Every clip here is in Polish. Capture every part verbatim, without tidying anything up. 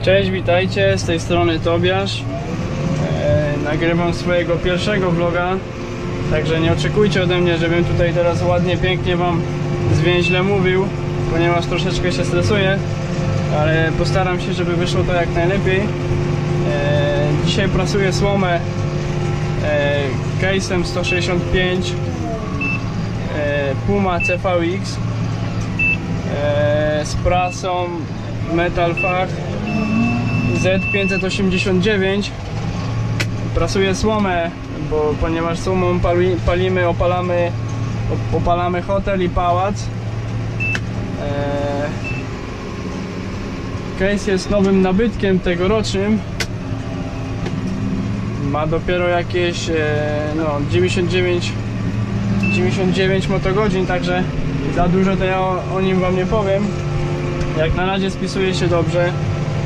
Cześć, witajcie, z tej strony Tobiasz. e, Nagrywam swojego pierwszego vloga, także nie oczekujcie ode mnie, żebym tutaj teraz ładnie, pięknie wam zwięźle mówił, ponieważ troszeczkę się stresuję, ale postaram się, żeby wyszło to jak najlepiej. e, Dzisiaj prasuję słomę e, case'em sto sześćdziesiąt pięć e, Puma C V X e, z prasą Metal Fach Z pięćset osiemdziesiąt dziewięć. Prasuję słomę, bo ponieważ słomą pali, palimy, opalamy, opalamy hotel i pałac. Eee, case jest nowym nabytkiem tegorocznym. Ma dopiero jakieś e, no, dziewięćdziesiąt dziewięć, dziewięćdziesiąt dziewięć motogodzin, także za dużo to ja o, o nim wam nie powiem. Jak na razie spisuje się dobrze. Eee,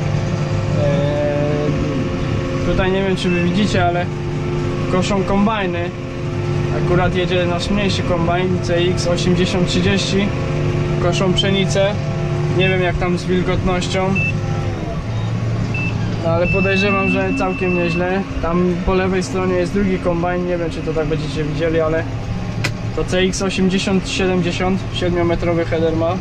tutaj nie wiem, czy wy widzicie, ale koszą kombajny. Akurat jedzie nasz mniejszy kombajn C X osiemdziesiąt trzydzieści. Koszą pszenicę. Nie wiem, jak tam z wilgotnością, no, ale podejrzewam, że całkiem nieźle. Tam po lewej stronie jest drugi kombajn. Nie wiem, czy to tak będziecie widzieli, ale to C X osiemdziesiąt siedemdziesiąt, siedmiometrowy header ma.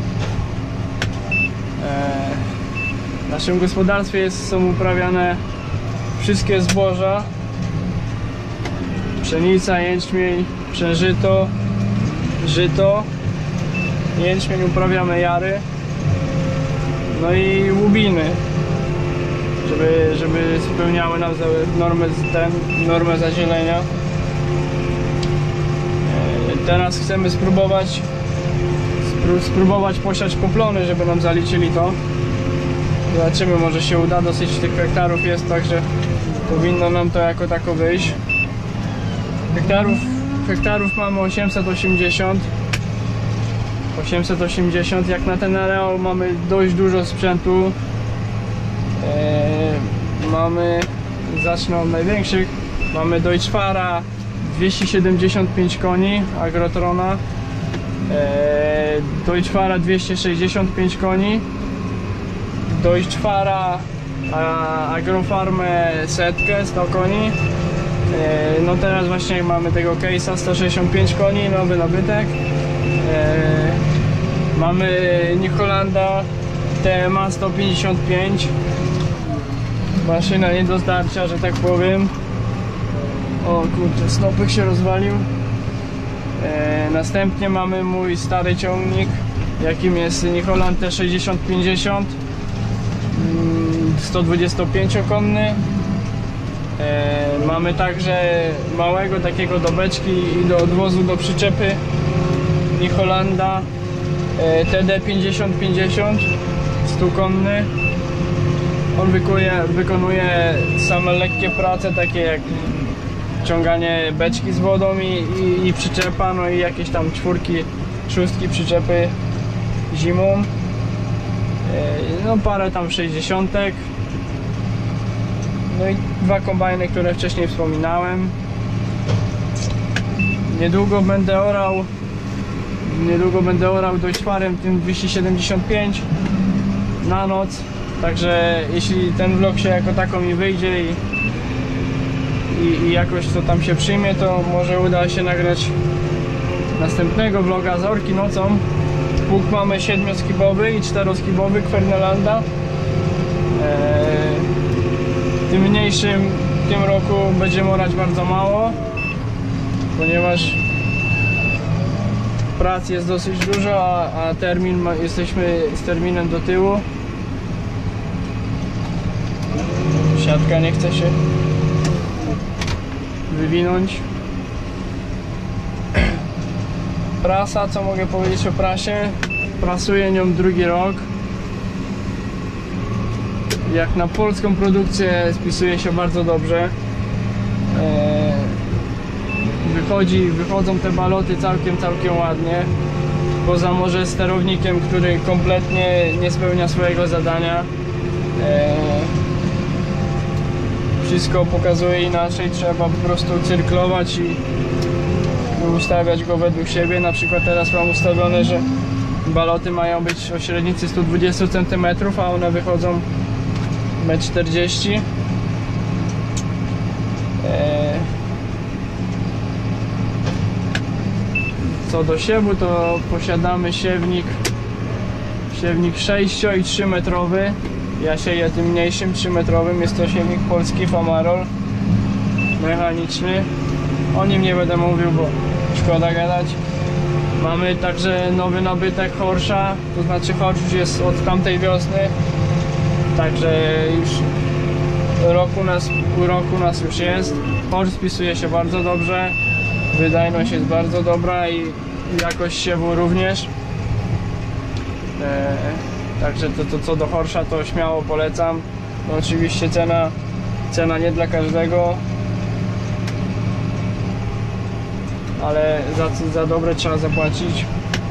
W naszym gospodarstwie jest, są uprawiane wszystkie zboża: pszenica, jęczmień, przężyto, żyto. Jęczmień uprawiamy jary, no i łubiny, żeby, żeby spełniały nam normę, ten, normę zazielenia. Teraz chcemy spróbować spróbować posiać poplony, żeby nam zaliczyli to. Zobaczymy, może się uda. Dosyć tych hektarów jest, także powinno nam to jako tako wyjść. Hektarów, hektarów mamy osiemset osiemdziesiąt. osiemset osiemdziesiąt. Jak na ten areał mamy dość dużo sprzętu. Eee, mamy, zacznę od największych. Mamy Deutschfahra dwieście siedemdziesiąt pięć koni, Agrotrona. Eee, Deutschfahra dwieście sześćdziesiąt pięć koni. Deutschfahra Agrofarmę setkę, sto koni. No teraz właśnie mamy tego case'a sto sześćdziesiąt pięć koni, nowy nabytek. Mamy New Hollanda T M A sto pięćdziesiąt pięć. Maszyna nie do zdarcia, że tak powiem. O kurczę, snopek się rozwalił. Następnie mamy mój stary ciągnik, jakim jest New Holland T sześćdziesiąt pięćdziesiąt. sto dwudziestopięciokonny. e, Mamy także małego takiego do beczki i do odwozu do przyczepy New Hollanda e, T D pięćdziesiąt pięćdziesiąt, stukonny. On wykonuje, wykonuje same lekkie prace, takie jak ciąganie beczki z wodą i, i, i przyczepa, no i jakieś tam czwórki, szóstki przyczepy zimą. No parę tam sześćdziesiątek. No i dwa kombajny, które wcześniej wspominałem. Niedługo będę orał Niedługo będę orał Deutschfahrem tym dwieście siedemdziesiąt pięć na noc. Także jeśli ten vlog się jako tako mi wyjdzie i, i, i jakoś to tam się przyjmie, to może uda się nagrać następnego vloga z orki nocą. Pług mamy siedmioskibowy i czteroskibowy Kvernelanda. Eee, tym mniejszym w tym roku będziemy orać bardzo mało, ponieważ prac jest dosyć dużo, a, a termin ma, jesteśmy z terminem do tyłu. Siatka nie chce się wywinąć. Prasa, co mogę powiedzieć o prasie? Prasuję nią drugi rok. Jak na polską produkcję spisuje się bardzo dobrze. Wychodzi, wychodzą te baloty całkiem, całkiem ładnie. Poza może sterownikiem, który kompletnie nie spełnia swojego zadania. Wszystko pokazuje inaczej, trzeba po prostu cyrklować i ustawiać go według siebie. Na przykład teraz mam ustawione, że baloty mają być o średnicy sto dwadzieścia centymetrów, a one wychodzą metr czterdzieści m. E, Co do siewu, to posiadamy siewnik siewnik sześć i trzy metrowy. Ja sieję tym mniejszym trzy metrowym. Jest to siewnik polski Famarol mechaniczny. O nim nie będę mówił, bo szkoda gadać. Mamy także nowy nabytek Horsza, to znaczy Horsz już jest od tamtej wiosny, także już roku nas, pół roku nas już jest. Horsz spisuje się bardzo dobrze, wydajność jest bardzo dobra i jakość siewu również. E, także to, to co do Horsza, to śmiało polecam. No oczywiście cena, cena nie dla każdego, ale za, za dobre trzeba zapłacić.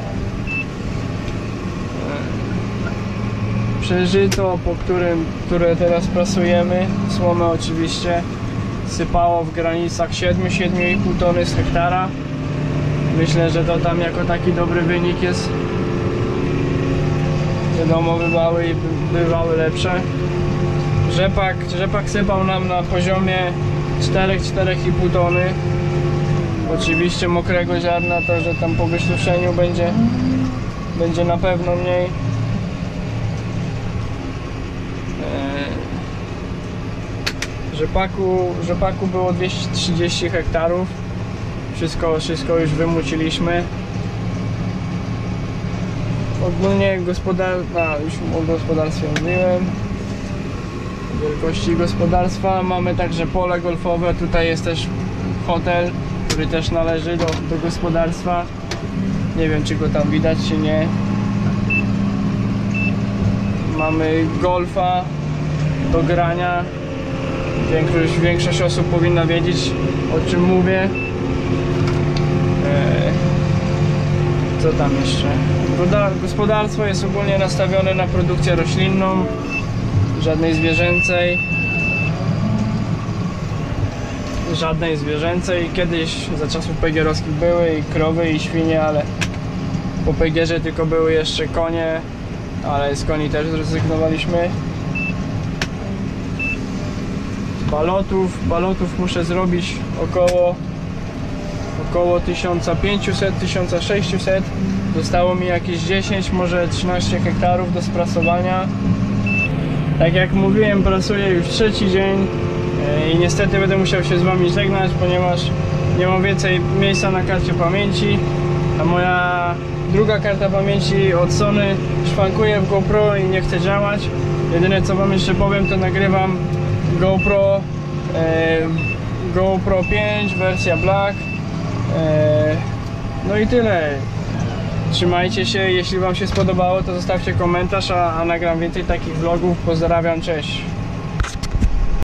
Przeżyto, po którym, które teraz prasujemy, słomę oczywiście, sypało w granicach siedem do siedmiu i pół tony z hektara. Myślę, że to tam jako taki dobry wynik jest. Wiadomo, bywały i bywały lepsze. Rzepak, rzepak sypał nam na poziomie cztery do czterech i pół tony. Oczywiście mokrego ziarna, to że tam po wysuszeniu będzie, będzie na pewno mniej. Rzepaku, rzepaku było dwieście trzydzieści hektarów. Wszystko, wszystko już wymuciliśmy. Ogólnie gospodarstwa, już o gospodarstwie mówiłem. Wielkości gospodarstwa. Mamy także pole golfowe. Tutaj jest też hotel, który też należy do, do gospodarstwa. Nie wiem, czy go tam widać, czy nie. Mamy golfa do grania. Większość, większość osób powinna wiedzieć, o czym mówię. Eee, co tam jeszcze? Gospodarstwo jest ogólnie nastawione na produkcję roślinną, żadnej zwierzęcej. Żadnej zwierzęcej. Kiedyś za czasów pegierowskich były i krowy, i świnie, ale po pegierze tylko były jeszcze konie, ale z koni też zrezygnowaliśmy. Balotów, balotów muszę zrobić około około tysiąc pięćset do tysiąc sześćset. Zostało mi jakieś dziesięć, może trzynaście hektarów do sprasowania. Tak jak mówiłem, pracuję już trzeci dzień i niestety będę musiał się z wami żegnać, ponieważ nie mam więcej miejsca na karcie pamięci, a moja druga karta pamięci od Sony szwankuje w GoPro i nie chce działać. Jedyne co wam jeszcze powiem, to nagrywam GoPro e, GoPro pięć, wersja Black. e, No i tyle. Trzymajcie się, jeśli wam się spodobało, to zostawcie komentarz, a, a nagram więcej takich vlogów. Pozdrawiam, cześć.